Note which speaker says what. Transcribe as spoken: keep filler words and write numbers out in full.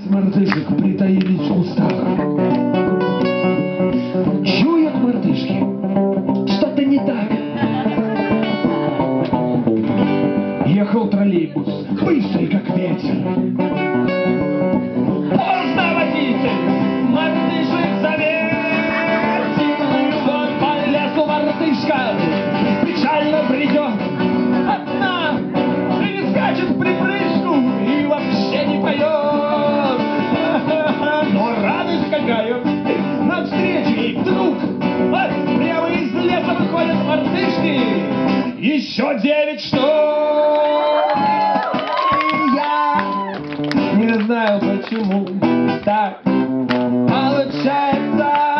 Speaker 1: мартышек притаились в кустах. Чуют мартышки, что-то не так. Ехал троллейбус, быстрый как ветер. Поздно, водитель, мартышек заметил. Вот по лесу мартышка печально бредет одна, и скачет в припрыжку и вообще не поет. Но радость какая! Навстречу ей вдруг вот прямо из леса выходят мартышки. Еще девять штук. И я не знаю, почему так получается.